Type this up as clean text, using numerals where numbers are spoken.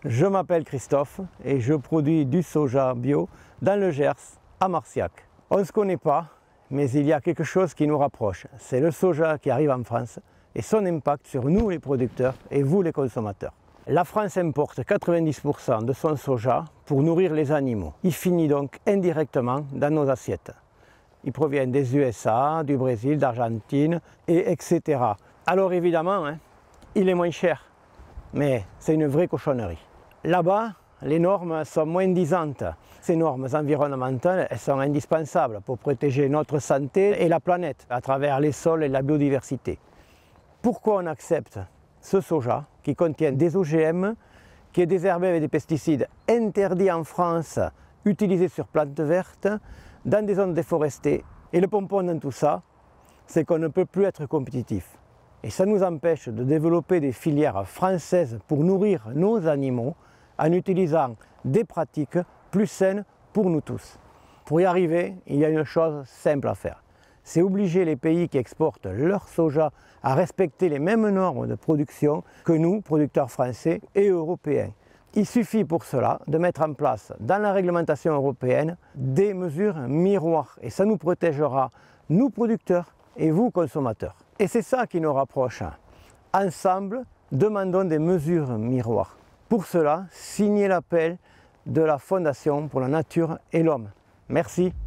Je m'appelle Christophe et je produis du soja bio dans le Gers, à Marciac. On ne se connaît pas, mais il y a quelque chose qui nous rapproche. C'est le soja qui arrive en France et son impact sur nous les producteurs et vous les consommateurs. La France importe 90% de son soja pour nourrir les animaux. Il finit donc indirectement dans nos assiettes. Il provient des USA, du Brésil, d'Argentine, etc. Alors évidemment, il est moins cher, mais c'est une vraie cochonnerie. Là-bas, les normes sont moins disantes. Ces normes environnementales, elles sont indispensables pour protéger notre santé et la planète à travers les sols et la biodiversité. Pourquoi on accepte ce soja qui contient des OGM, qui est désherbé avec des pesticides interdits en France, utilisés sur plantes vertes, dans des zones déforestées? Et le pompon dans tout ça, c'est qu'on ne peut plus être compétitif. Et ça nous empêche de développer des filières françaises pour nourrir nos animaux en utilisant des pratiques plus saines pour nous tous. Pour y arriver, il y a une chose simple à faire. C'est obliger les pays qui exportent leur soja à respecter les mêmes normes de production que nous, producteurs français et européens. Il suffit pour cela de mettre en place dans la réglementation européenne des mesures miroirs et ça nous protégera, nous producteurs et vous consommateurs. Et c'est ça qui nous rapproche. Ensemble, demandons des mesures miroirs. Pour cela, signez l'appel de la Fondation pour la Nature et l'Homme. Merci.